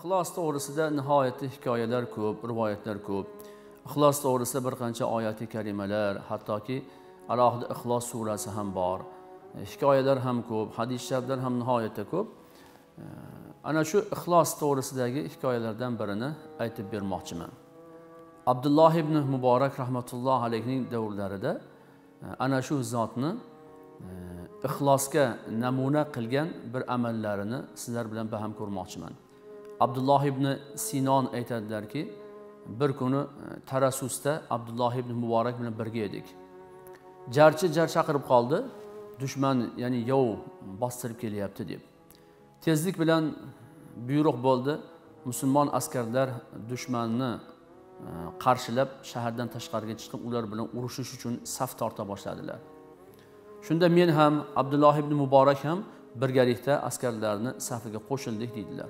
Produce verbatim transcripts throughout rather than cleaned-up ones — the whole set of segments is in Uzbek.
ixlos to'g'risida nihoyatda hikoyalar ko'p, rivoyatlar ko'p. Ixlos to'g'risida bir qancha oyat-i karimalar, hattoki alohida Ixlos surasi ham bor. Hikoyalar ham ko'p, hadis shariflar ham nihoyatda ko'p. Ana shu ixlos to'g'risidagi hikoyalardan birini aytib bermoqchiman. Abdulloh ibn Muborak rahmatulloh alayhining davrlarida ana shu zotni ixlosga namuna qilgan bir amallarini sizlar bilan baham ko'rmoqchiman. Abdulloh ibn Sinon aytadilarki, bir kuni Tarasusda Abdulloh ibn Muborak bilan birga edik. Jarchi jar chaqirib qoldi, dushman, ya'ni yov bostirib kelyapti deb. Tezlik bilan buyruq bo'ldi, musulmon askarlar dushmanni qarshilab shahardan tashqariga chiqib ular bilan urushish uchun saf torta boshladilar. Shunda men ham, Abdulloh ibn Muborak ham birgalikda askarlarni safiga qo'shildik deydilar.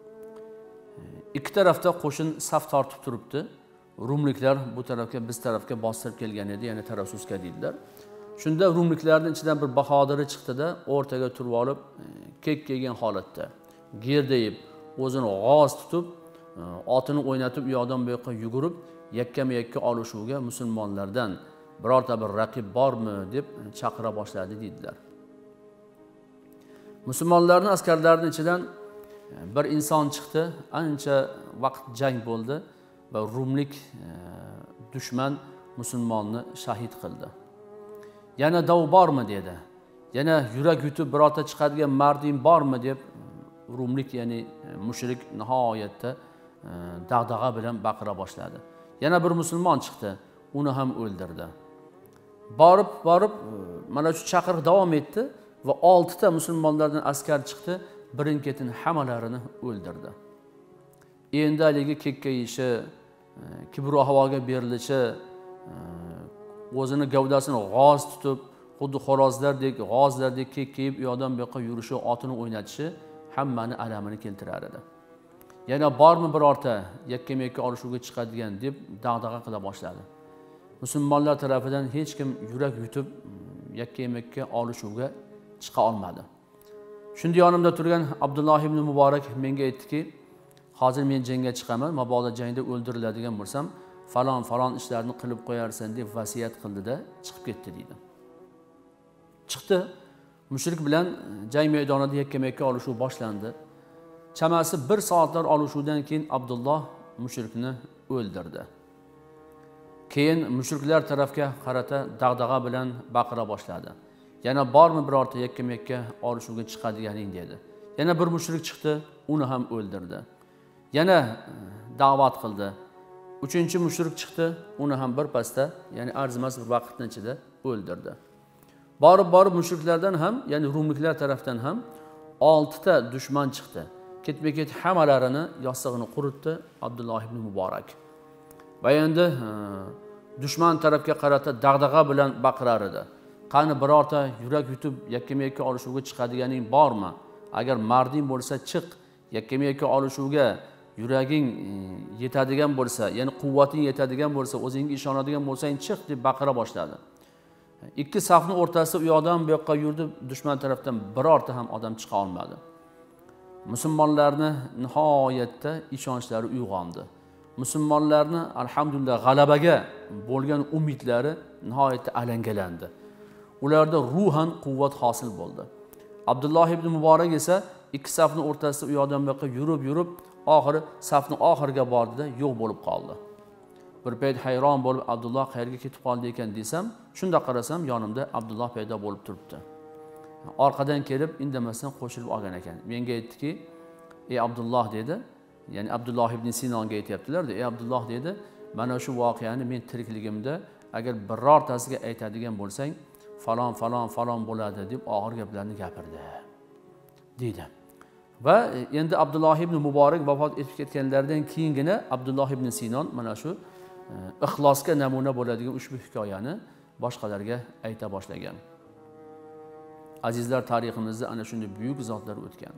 Ikki tarafda qo'shin saf tortib turibdi. Rumliklar bu tarafga, biz tarafga bostirib kelgan edi, ya'ni Tarasusga deydilar. Shunda rumliklarning ichidan bir bahodiri chiqdi-da, o'rtaga turib olib, kek-kegan holatda, gerdayib, o'zini g'oz tutib, otini o'ynatib, u yoqdan bu yoqqa yugurib, yakkama-yakka olishuvga musulmonlardan birorta bir raqib bormi deb chaqira boshladi deydilar. Musulmonlarning askarlarining ichidan bir inson chiqdi, ancha vaqt jang bo'ldi va rumlik dushman musulmonni shahid qildi. Yana dav bormi dedi. Yana yurak yutib birorta chiqadigan marding bormi deb rumlik, ya'ni mushrik nihoyatda dag'dag'a bilan baqira boshladi. Yana bir musulmon chiqdi, uni ham o'ldirdi. Borib, borib, mana shu chaqiriq davom etdi va oltita musulmonlardan askar chiqdi, birin-ketin hammalarini o'ldirdi. Endi haligi kekkayishi, kibru havoga berilishi, o'zini gavdasini g'oz tutib, xuddi xo'rozlardek, g'ozlardek kekkayib, u yoqdan bu yoqqa yurishi, otini o'ynatishi hammani alamini keltirar edi. Yana bormi birorta yakkama-yakka olishuvga chiqadigan deb dag'dag'a qila boshladi. Musulmonlar tarafidan hech kim yurak yutib yakkama-yakka olishuvga chiqa olmadi. Shunda yonimda turgan Abdulloh ibn Muborak menga aytdiki, hozir men jangga chiqaman, mabodo jangda o'ldiriladigan bo'lsam, falon falon ishlarni qilib qo'yarsan deb vasiyat qildi-da, chiqib ketdi deydi. Chiqdi, mushrik bilan jang maydonida yakkama-yakka olishuv boshlandi. Chamasi bir soatlar olishuvdan keyin Abdulloh mushrikni o'ldirdi. Keyin mushriklar tarafga qarata dag'dag'a bilan baqira boshladi. Yana bormi birorta yakkama-yakka olishuvga chiqadiganing dedi. Yana bir mushrik chiqdi, uni ham o'ldirdi. Yana da'vat qildi. Uchinchi mushrik chiqdi, uni ham bir pasda, ya'ni arzimas bir vaqtning ichida o'ldirdi. Borib borib mushriklardan ham, ya'ni rumliklar tarafdan ham oltita dushman chiqdi. Ketma-ket hammalarini yostig'ini quritdi Abdulloh ibn Muborak. Va endi dushman tarafga qarata dag'dag'a bilan baqirar edi. Qani birorta yurak yutib yakkama-yakka olishuvga chiqadiganing bormi? Agar marding bo'lsa chiq, yakkama-yakka olishuvga yuraging yetadigan bo'lsa, ya'ni quvvating yetadigan bo'lsa, o'zingga ishonadigan bo'lsang chiq deb baqira boshladi. Ikki safning o'rtasida u yoqdan bu yoqqa yurdi, dushman tarafdan birorta ham odam chiqa olmadi. Musulmonlarni nihoyatda ishonchlari uyg'ondi. Musulmonlarni alhamdulillah g'alabaga bo'lgan umidlari nihoyatda alangalandi. Ularda ruhan quvvat hosil bo'ldi. Abdulloh ibn Muborak esa ikki safning o'rtasida u yoqdan bu yoqqa yurib yurib, oxiri safning oxiriga bordida yo'q bo'lib qoldi. Bir payt hayron bo'lib, Abdulloh qayerga ketib qoldi ekan desam, shunda qarasam yonimda Abdulloh paydo bo'lib turibdi. Orqadan kelib indamasdan qo'shilib olgan ekan. Menga aytdiki, "Ey Abdulloh" dedi. Ya'ni Abdulloh ibn Sinonga aytayaptilar-da. "Ey Abdulloh" dedi, "Mana shu voqeani men tirikligimda agar birortasiga aytadigan bo'lsang, falon falon falon bo'ladi" deb og'ir gaplarni gapirdi." dedi. Va endi Abdulloh ibn Muborak vafot etib ketganlaridan keyingina Abdulloh ibn Sinon mana shu ixlosga namuna bo'ladigan ushbu hikoyani boshqalarga ayta boshlagan. Azizlar, tariximizda ana shunday buyuk zotlar o'tgan.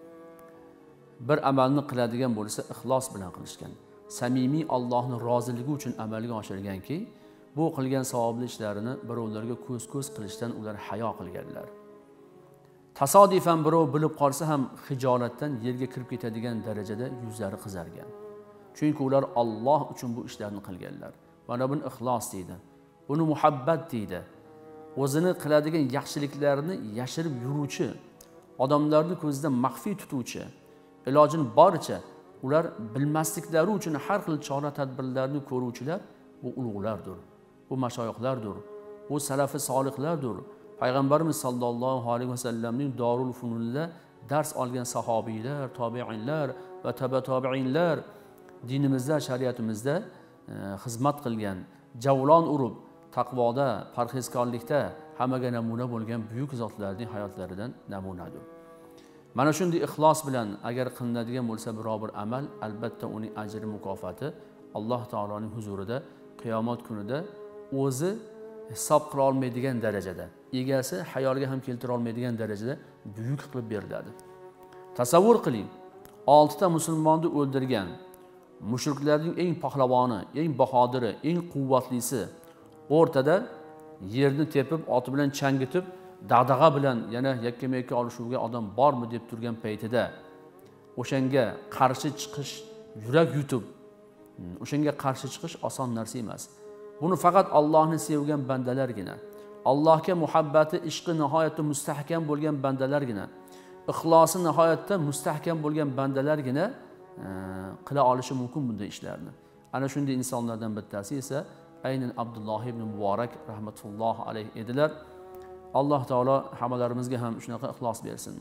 Bir amalni qiladigan bo'lsa, ixlos bilan qilishgan. Samimiy Allohning roziligi uchun amalga oshirganki, bu qilgan savobli ishlarini birovlarga ko'z-ko'z qilishdan ular hayo qilganlar. tasodifan birov bilib qolsa ham hijolatdan yerga kirib ketadigan darajada yuzlari qizargan. Chunki ular Alloh uchun bu ishlarni qilganlar. Mana buni ixlos deydi. Buni muhabbat deydi. O'zini qiladigan yaxshiliklarini yashirib yuruvchi, odamlarning ko'zidan maxfiy tutuvchi, ilojini boricha ular bilmasliklari uchun har xil chora tadbirlarni ko'ruvchilar bu ulug'lardir. Bu mashoyixlardir. Bu salafi solihlardir. Payg'ambarimiz sallallohu alayhi vasallamning Dorul Fununida dars olgan sahobiylar, tobiinlar va taba tobiinlar dinimizda, shariatimizda e, xizmat qilgan, javlon urib, taqvoda, parhezkorlikda hammaga namuna bo'lgan buyuk zotlarning hayotlaridan namunadir. Mana shunday ixlos bilan agar qilinadigan bo'lsa biror bir amal, albatta uning ajri mukofoti Alloh taoloning huzurida qiyomat kunida o'zi hisob qila olmaydigan darajada, egasi hayolga ham keltira olmaydigan darajada buyuk qilib beriladi. Tasavvur qiling, oltita musulmonni o'ldirgan mushriklarning eng pahlavoni, eng bahodiri, eng quvvatlisi o'rtada yerni tepib, oti bilan changitib, dag'dag'a bilan yana yakkama-yakka olishuvga odam bormi deb turgan paytida o'shanga qarshi chiqish, yurak yutib, o'shanga qarshi chiqish oson narsa emas. Buni faqat Allohni sevgan bandalargina, Allohga muhabbati, ishqi nihoyatda mustahkam bo'lgan bandalargina, ixlosi nihoyatda mustahkam bo'lgan bandalargina e, qila olishi mumkin bunday ishlarni. Ana shunday insonlardan bittasi esa aynan Abdulloh ibn Muborak rahmatulloh alayhi edilar. Alloh taolo hammalarimizga ham shunaqa ixlos bersin.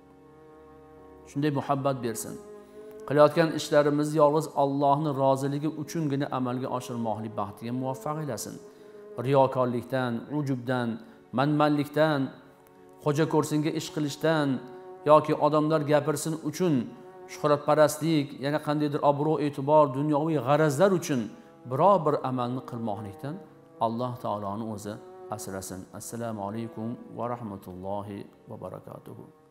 Shunday muhabbat bersin. Qilayotgan ishlarimizni yolg'iz Allohning roziligi uchungina amalga oshirmoqlik baxtiga muvaffaq eylasin. Riyokorlikdan, ujubdan, manmanlikdan, xo'ja ko'rsinga ish qilishdan yoki odamlar gapirsin uchun shuhratparastlik, yana qandaydir obro' e'tibor, dunyoviy g'arazlar uchun biror bir amalni qilmoqlikdan Alloh taoloning o'zi asrasin. Assalomu alaykum va rahmatullohi va barakatuh.